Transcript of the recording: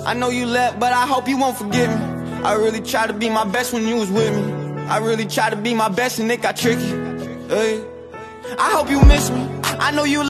I know you left, but I hope you won't forget me. I really tried to be my best when you was with me. I really tried to be my best and it got tricky. Hey, I hope you miss me. I know you